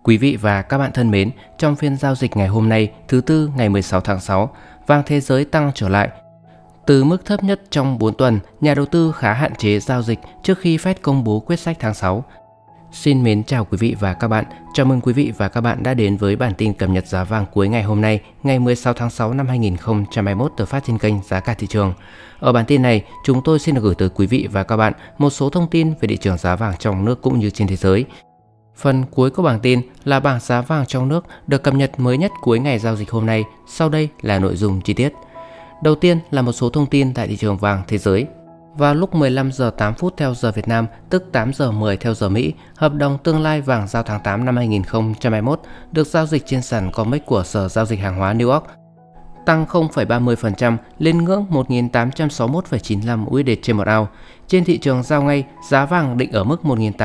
Quý vị và các bạn thân mến, trong phiên giao dịch ngày hôm nay, thứ Tư ngày 16 tháng 6, vàng thế giới tăng trở lại. Từ mức thấp nhất trong 4 tuần, nhà đầu tư khá hạn chế giao dịch trước khi Fed công bố quyết sách tháng 6. Xin mến chào quý vị và các bạn. Chào mừng quý vị và các bạn đã đến với bản tin cập nhật giá vàng cuối ngày hôm nay, ngày 16 tháng 6 năm 2021 được phát trên kênh Giá cả thị trường. Ở bản tin này, chúng tôi xin được gửi tới quý vị và các bạn một số thông tin về thị trường giá vàng trong nước cũng như trên thế giới. Phần cuối của bản tin là bảng giá vàng trong nước được cập nhật mới nhất cuối ngày giao dịch hôm nay. Sau đây là nội dung chi tiết. Đầu tiên là một số thông tin tại thị trường vàng thế giới. Vào lúc 15 giờ 8 phút theo giờ Việt Nam, tức 8 giờ 10 theo giờ Mỹ, hợp đồng tương lai vàng giao tháng 8 năm 2021 được giao dịch trên sàn COMEX của Sở Giao dịch Hàng hóa New York, tăng 0,30% lên ngưỡng 1.861,95 USD trên một ounce. Trên thị trường giao ngay, giá vàng định ở mức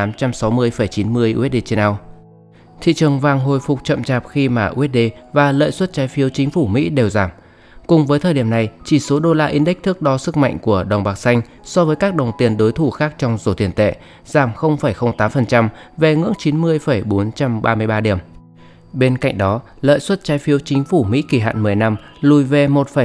1.860,90 USD trên ounce. Thị trường vàng hồi phục chậm chạp khi mà USD và lợi suất trái phiếu chính phủ Mỹ đều giảm. Cùng với thời điểm này, chỉ số đô la index thước đo sức mạnh của đồng bạc xanh so với các đồng tiền đối thủ khác trong rổ tiền tệ giảm 0,08% về ngưỡng 90,433 điểm. Bên cạnh đó, lợi suất trái phiếu chính phủ Mỹ kỳ hạn 10 năm lùi về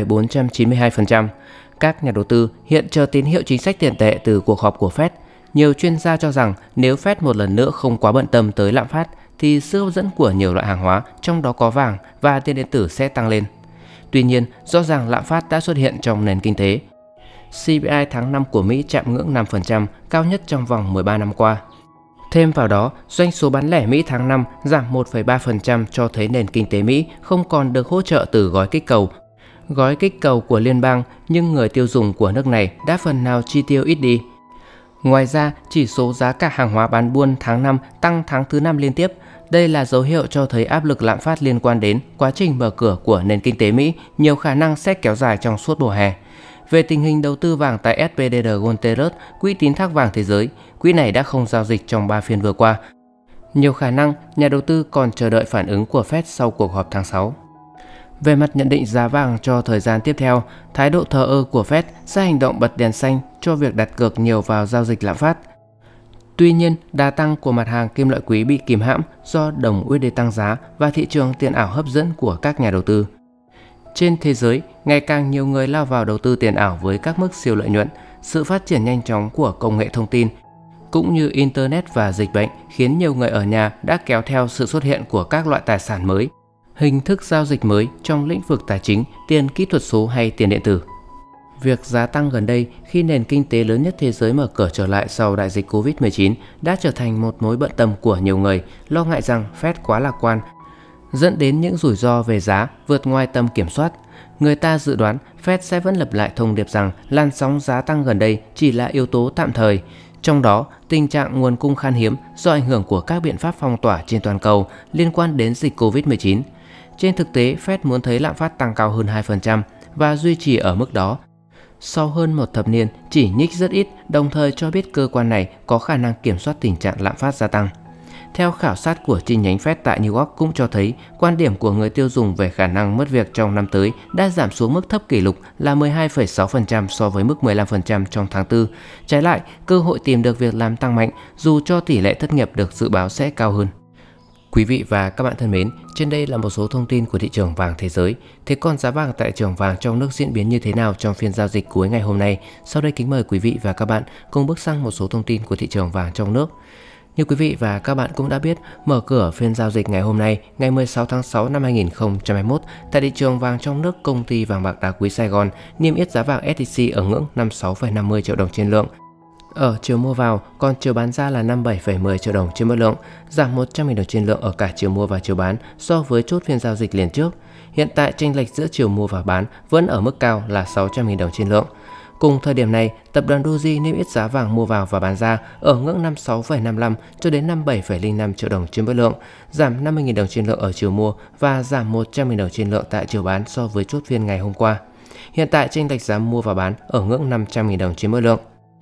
1,492%. Các nhà đầu tư hiện chờ tín hiệu chính sách tiền tệ từ cuộc họp của Fed. Nhiều chuyên gia cho rằng nếu Fed một lần nữa không quá bận tâm tới lạm phát, thì sức hấp dẫn của nhiều loại hàng hóa, trong đó có vàng và tiền điện tử sẽ tăng lên. Tuy nhiên, rõ ràng lạm phát đã xuất hiện trong nền kinh tế. CPI tháng 5 của Mỹ chạm ngưỡng 5%, cao nhất trong vòng 13 năm qua. Thêm vào đó, doanh số bán lẻ Mỹ tháng 5 giảm 1,3% cho thấy nền kinh tế Mỹ không còn được hỗ trợ từ gói kích cầu. Gói kích cầu của liên bang, nhưng người tiêu dùng của nước này đã phần nào chi tiêu ít đi. Ngoài ra, chỉ số giá cả hàng hóa bán buôn tháng 5 tăng tháng thứ 5 liên tiếp. Đây là dấu hiệu cho thấy áp lực lạm phát liên quan đến quá trình mở cửa của nền kinh tế Mỹ nhiều khả năng sẽ kéo dài trong suốt mùa hè. Về tình hình đầu tư vàng tại SPDR Gold, quỹ tín thác vàng thế giới, quỹ này đã không giao dịch trong 3 phiên vừa qua. Nhiều khả năng nhà đầu tư còn chờ đợi phản ứng của Fed sau cuộc họp tháng 6. Về mặt nhận định giá vàng cho thời gian tiếp theo, thái độ thờ ơ của Fed sẽ hành động bật đèn xanh cho việc đặt cược nhiều vào giao dịch lạm phát. Tuy nhiên, đà tăng của mặt hàng kim loại quý bị kìm hãm do đồng USD tăng giá và thị trường tiền ảo hấp dẫn của các nhà đầu tư. Trên thế giới, ngày càng nhiều người lao vào đầu tư tiền ảo với các mức siêu lợi nhuận. Sự phát triển nhanh chóng của công nghệ thông tin, cũng như Internet và dịch bệnh khiến nhiều người ở nhà đã kéo theo sự xuất hiện của các loại tài sản mới, hình thức giao dịch mới trong lĩnh vực tài chính, tiền kỹ thuật số hay tiền điện tử. Việc giá tăng gần đây khi nền kinh tế lớn nhất thế giới mở cửa trở lại sau đại dịch Covid-19 đã trở thành một mối bận tâm của nhiều người, lo ngại rằng Fed quá lạc quan, dẫn đến những rủi ro về giá vượt ngoài tầm kiểm soát. Người ta dự đoán Fed sẽ vẫn lặp lại thông điệp rằng làn sóng giá tăng gần đây chỉ là yếu tố tạm thời. Trong đó, tình trạng nguồn cung khan hiếm do ảnh hưởng của các biện pháp phong tỏa trên toàn cầu liên quan đến dịch Covid-19. Trên thực tế, Fed muốn thấy lạm phát tăng cao hơn 2% và duy trì ở mức đó. Sau hơn một thập niên chỉ nhích rất ít, đồng thời cho biết cơ quan này có khả năng kiểm soát tình trạng lạm phát gia tăng. Theo khảo sát của chi nhánh Fed tại New York cũng cho thấy quan điểm của người tiêu dùng về khả năng mất việc trong năm tới đã giảm xuống mức thấp kỷ lục là 12,6% so với mức 15% trong tháng 4. Trái lại, cơ hội tìm được việc làm tăng mạnh dù cho tỷ lệ thất nghiệp được dự báo sẽ cao hơn. Quý vị và các bạn thân mến, trên đây là một số thông tin của thị trường vàng thế giới. Thế còn giá vàng tại thị trường vàng trong nước diễn biến như thế nào trong phiên giao dịch cuối ngày hôm nay? Sau đây kính mời quý vị và các bạn cùng bước sang một số thông tin của thị trường vàng trong nước. Như quý vị và các bạn cũng đã biết, mở cửa phiên giao dịch ngày hôm nay, ngày 16 tháng 6 năm 2021, tại thị trường vàng trong nước, công ty vàng bạc đá quý Sài Gòn niêm yết giá vàng SJC ở ngưỡng 56,50 triệu đồng trên lượng. Ở chiều mua vào, còn chiều bán ra là 57,10 triệu đồng trên mỗi lượng, giảm 100.000 đồng trên lượng ở cả chiều mua và chiều bán so với chốt phiên giao dịch liền trước. Hiện tại chênh lệch giữa chiều mua và bán vẫn ở mức cao là 600.000 đồng trên lượng. Cùng thời điểm này, tập đoàn Doji niêm yết giá vàng mua vào và bán ra ở ngưỡng 56,55 cho đến 57,05 triệu đồng trên mỗi lượng, giảm 50.000 đồng trên lượng ở chiều mua và giảm 100.000 đồng trên lượng tại chiều bán so với chốt phiên ngày hôm qua. Hiện tại chênh lệch giá mua và bán ở ngưỡng 500.000 đồng trên mỗi lượng.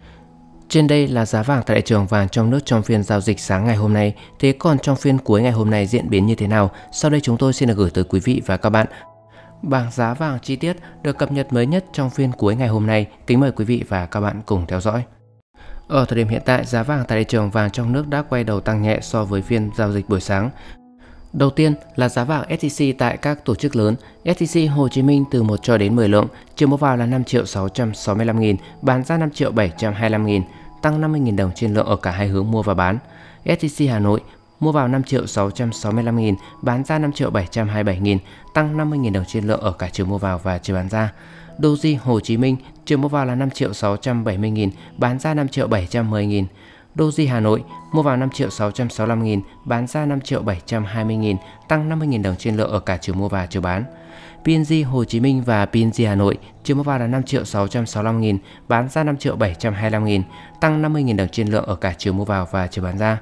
Trên đây là giá vàng tại thị trường vàng trong nước trong phiên giao dịch sáng ngày hôm nay. Thế còn trong phiên cuối ngày hôm nay diễn biến như thế nào? Sau đây chúng tôi xin được gửi tới quý vị và các bạn bảng giá vàng chi tiết được cập nhật mới nhất trong phiên cuối ngày hôm nay. Kính mời quý vị và các bạn cùng theo dõi. Ở thời điểm hiện tại, giá vàng tại thị trường vàng trong nước đã quay đầu tăng nhẹ so với phiên giao dịch buổi sáng. Đầu tiên là giá vàng SJC tại các tổ chức lớn. SJC Hồ Chí Minh từ 1 cho đến 10 lượng, chiều mua vào là 5.665.000, bán ra 5.725.000, tăng 50.000 đồng trên lượng ở cả hai hướng mua và bán. SJC Hà Nội mua vào 5.665.000, bán ra 5.727.000, tăng 50.000 đồng trên lượng ở cả chiều mua vào và chiều bán ra. Doji Hồ Chí Minh chiều mua vào là 5.670.000, bán ra 5.710.000. Doji Hà Nội mua vào 5.665.000, bán ra 5.720.000, tăng 50.000 đồng trên lượng ở cả chiều mua và chiều bán. PNG Hồ Chí Minh và PNG Hà Nội chiều mua vào là 5.665.000, bán ra 5.725.000, tăng 50.000 đồng trên lượng ở cả chiều mua vào và chiều bán ra.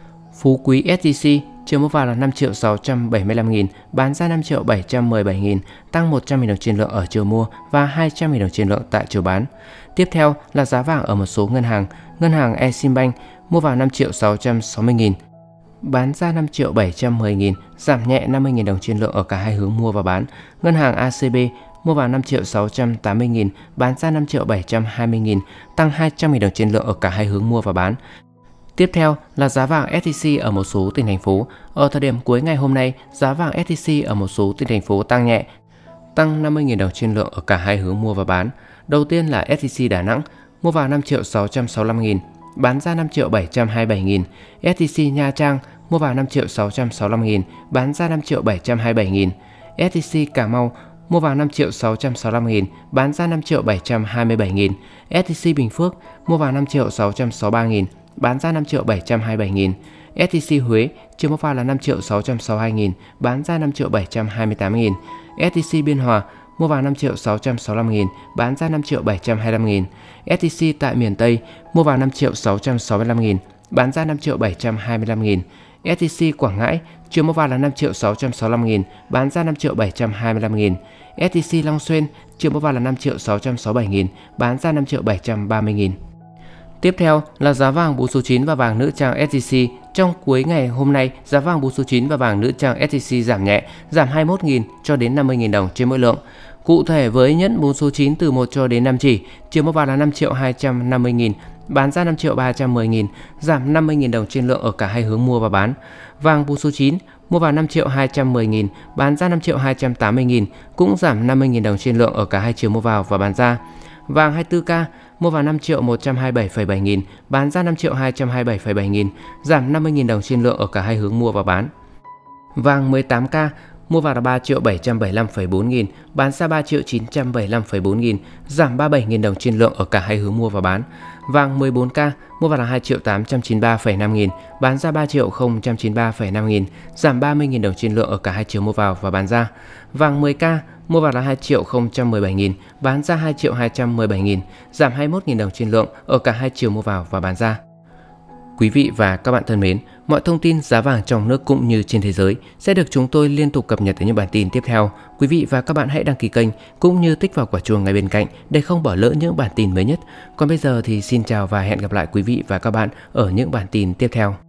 Phú Quý SJC chiều mua vào là 5.675.000, bán ra 5.717.000, tăng 100.000 đồng trên lượng ở chiều mua và 200.000 đồng trên lượng tại chiều bán. Tiếp theo là giá vàng ở một số ngân hàng. Ngân hàng Eximbank mua vào 5.660.000, bán ra 5.710.000, giảm nhẹ 50.000 đồng trên lượng ở cả hai hướng mua và bán. Ngân hàng ACB mua vào 5.680.000, bán ra 5.720.000, tăng 200.000 đồng trên lượng ở cả hai hướng mua và bán. Tiếp theo là giá vàng SJC ở một số tỉnh thành phố. Ở thời điểm cuối ngày hôm nay, giá vàng SJC ở một số tỉnh thành phố tăng nhẹ, tăng 50.000 đồng trên lượng ở cả hai hướng mua và bán. Đầu tiên là SJC Đà Nẵng mua vào 5.665.000, bán ra 5.727.000. SJC Nha Trang mua vào 5.665.000, bán ra 5.727.000. SJC Cà Mau mua vào 5.665.000, bán ra 5.727.000. SJC Bình Phước mua vào 5.663.000, bán ra 5.727.000. SJC Huế chiều mua vào là 5.662.000, bán ra 5.728.000. SJC Biên Hòa mua vào 5.665.000, bán ra 5.725.000. SJC tại miền Tây mua vào 5.665.000, bán ra 5.725.000. SJC Quảng Ngãi chiều mua vào là 5.665.000, bán ra 5.725.000. SJC Long Xuyên chiều mua vào là 5.667.000, bán ra 5.730.000. Tiếp theo là giá vàng 4 số 9 và vàng nữ trang SJC. Trong cuối ngày hôm nay, giá vàng 4 số 9 và vàng nữ trang SJC giảm nhẹ, giảm 21.000 cho đến 50.000 đồng trên mỗi lượng. Cụ thể với nhẫn 4 số 9 từ 1 cho đến 5 chỉ, chiều mua vào là 5.250.000, bán ra 5.310.000, giảm 50.000 đồng trên lượng ở cả hai hướng mua và bán. Vàng 4 số 9 mua vào 5.210.000, bán ra 5.280.000, cũng giảm 50.000 đồng trên lượng ở cả hai chiều mua vào và bán ra. Vàng 24K mua vào 5.127,7 nghìn, bán ra 5.227,7 nghìn, giảm 50.000 đồng trên lượng ở cả hai hướng mua và bán. Vàng 18K mua vào là 3.775,4 nghìn, bán ra 3.975,4 nghìn, giảm 37.000 đồng trên lượng ở cả hai hướng mua và bán. Vàng 14K mua vào là 2.893,5 nghìn, bán ra 3.093,5 nghìn, giảm 30.000 đồng trên lượng ở cả hai chiều mua vào và bán ra. Vàng 10K mua vào là 2.017 nghìn, bán ra 2.217 nghìn, giảm 21.000 đồng trên lượng ở cả hai chiều mua vào và bán ra. Quý vị và các bạn thân mến, mọi thông tin giá vàng trong nước cũng như trên thế giới sẽ được chúng tôi liên tục cập nhật ở những bản tin tiếp theo. Quý vị và các bạn hãy đăng ký kênh cũng như tích vào quả chuông ngay bên cạnh để không bỏ lỡ những bản tin mới nhất. Còn bây giờ thì xin chào và hẹn gặp lại quý vị và các bạn ở những bản tin tiếp theo.